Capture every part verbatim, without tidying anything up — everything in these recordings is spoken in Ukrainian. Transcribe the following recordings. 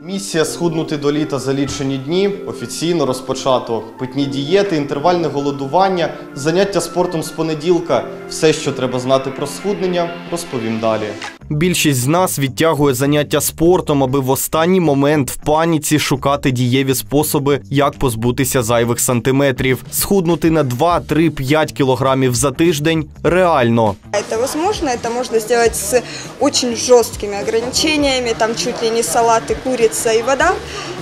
Місія «Схуднути до літа за лічені дні» офіційно розпочато. Питні дієти, інтервальне голодування, заняття спортом з понеділка. Все, що треба знати про схуднення, розповім далі. Більшість з нас відтягує заняття спортом, аби в останній момент в паніці шукати дієві способи, як позбутися зайвих сантиметрів. Схуднути на два, три, п'ять кілограмів за тиждень реально. Это возможно, это можно сделать с очень жесткими ограничениями, там чуть ли не салаты, курица и вода,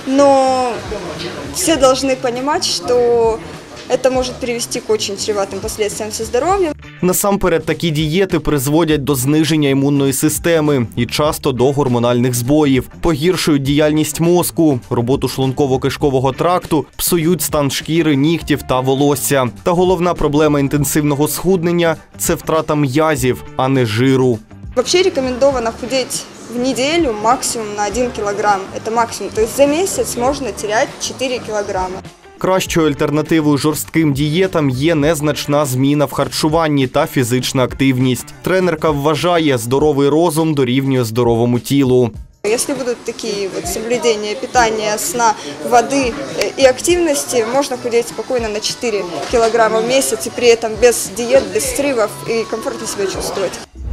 но все должны понимать, что это может привести к очень чреватым последствиям со здоровьем. Насамперед, такі дієти призводять до зниження імунної системи і часто до гормональних збоїв, погіршують діяльність мозку, роботу шлунково-кишкового тракту, псують стан шкіри, нігтів та волосся. Та головна проблема інтенсивного схуднення – це втрата м'язів, а не жиру. Вообще рекомендовано худеть в неделю максимум на один килограмм. Это максимум. То есть за месяц можно терять чотири килограмма. Кращою альтернативою жорстким дієтам є незначна зміна в харчуванні та фізична активність. Тренерка вважає, здоровий розум дорівнює здоровому тілу. Если будут такие вот соблюдения питания, сна, воды и активности, можно худеть спокойно на чотири килограмма в месяц и при этом без диет, без срывов и комфортно себя чувствовать.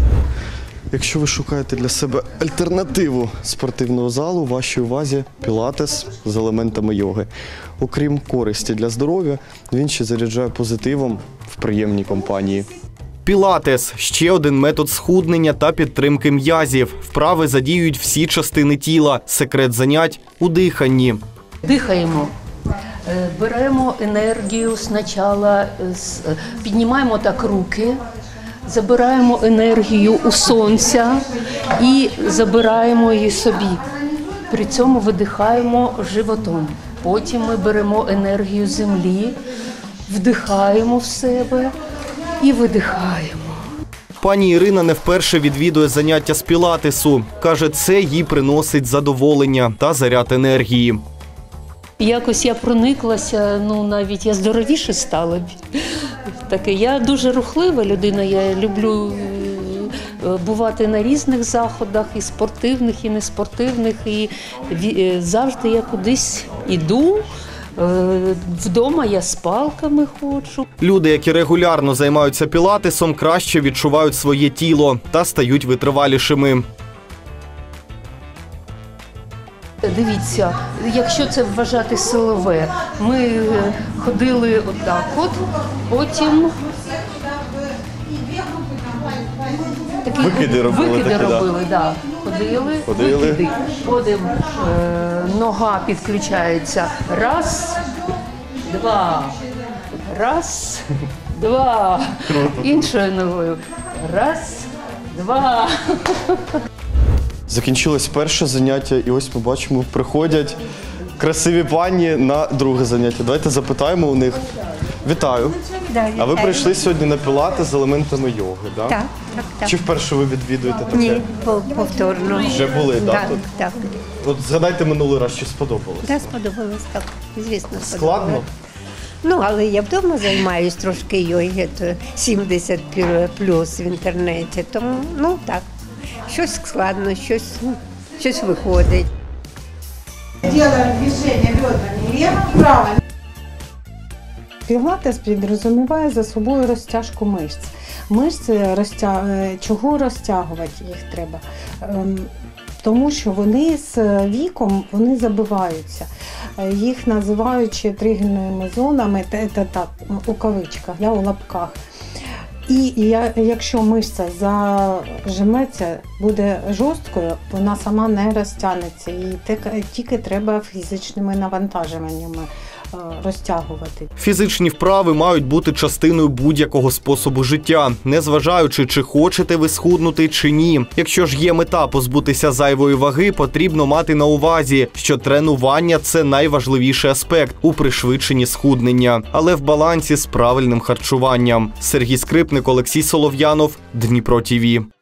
Якщо ви шукаєте для себе альтернативу спортивного залу, в вашій увазі пілатес з елементами йоги. Окрім користі для здоров'я, він ще заряджає позитивом в приємній компанії. Пілатес – ще один метод схуднення та підтримки м'язів. Вправи задіюють всі частини тіла. Секрет занять – у диханні. Дихаємо. Беремо енергію спочатку, піднімаємо так руки, забираємо енергію у сонця і забираємо її собі. При цьому видихаємо животом. Потім ми беремо енергію землі, вдихаємо в себе і видихаємо. Пані Ірина не вперше відвідує заняття з пілатесу. Каже, це їй приносить задоволення та заряд енергії. Якось я прониклася, ну навіть я здоровіше стала. Таке, я дуже рухлива людина, я люблю бувати на різних заходах, і спортивних, і неспортивних, і завжди я кудись іду. Вдома я з палками ходжу. Люди, які регулярно займаються пілатесом, краще відчувають своє тіло та стають витривалішими. Дивіться, якщо це вважати силове, ми ходили отак от, потім такі викиди робили, викиди такі, робили, да. Ходили, Ходили. викиди. Потім е, нога підключається. Раз, два, раз, два. Іншою ногою. Раз, два. Закінчилось перше заняття, і ось ми бачимо, приходять красиві пані на друге заняття. Давайте запитаємо у них. Вітаю. Да, вітаю. А ви прийшли сьогодні на пілатес з елементами йоги, да? Так, так, так. Чи вперше ви відвідуєте таке? Ні, повторно. Вже були, да, так? тут? Так, От згадайте минулий раз, що сподобалось? так, складалось, так, звісно, сподобалось. Складно? Ну, але я вдома займаюсь трошки йоги, то сімдесят плюс в інтернеті, тому, ну, так, щось складно, щось, ну, щось виходить. Делаем движение бедрами влево, вправо. Пілатес підрозуміває за собою розтяжку мишць. Мишці, розтя... чого розтягувати їх треба? Тому що вони з віком вони забиваються. Їх називають тригельними зонами, це так, у кавичках, да, у лапках. І якщо мишця зажиметься, буде жорсткою, вона сама не розтягнеться. І тільки треба фізичними навантаженнями розтягувати. Фізичні вправи мають бути частиною будь-якого способу життя, незважаючи, чи хочете ви схуднути, чи ні. Якщо ж є мета позбутися зайвої ваги, потрібно мати на увазі, що тренування – це найважливіший аспект у пришвидшенні схуднення, але в балансі з правильним харчуванням. Сергій Скрипник, Олексій Солов'янов, Дніпро ТІВІ.